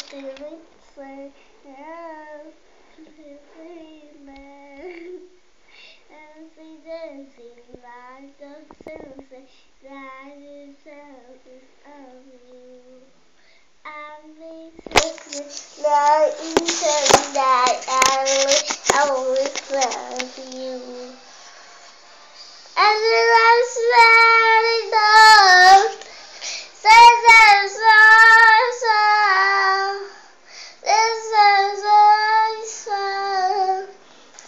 that I will always love you. And the last very love says I'm so. This is so.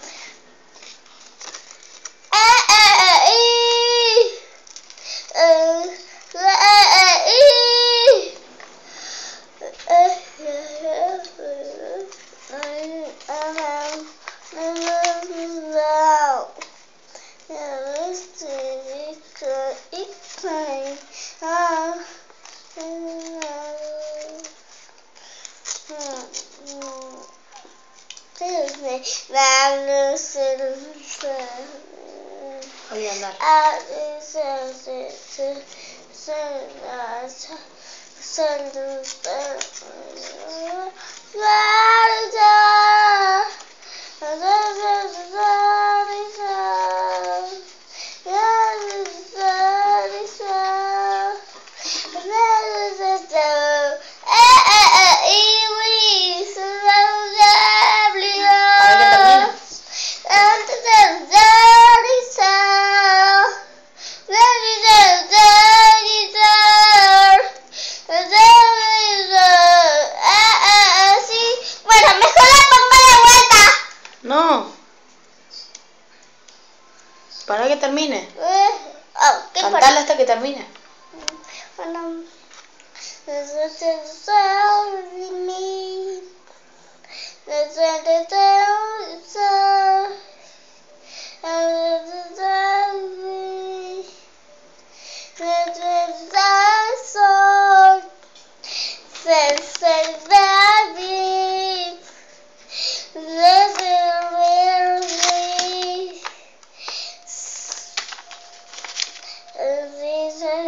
Voy a andar. No. Para que termine. Cantala hasta que termine.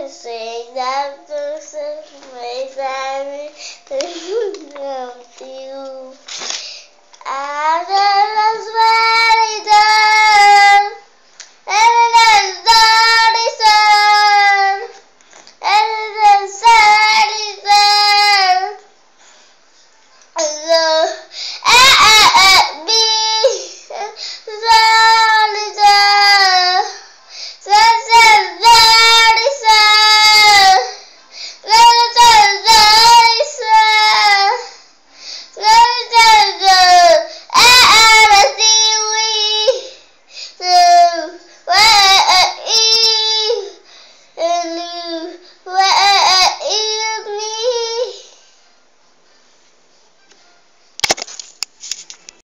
Say that the same way that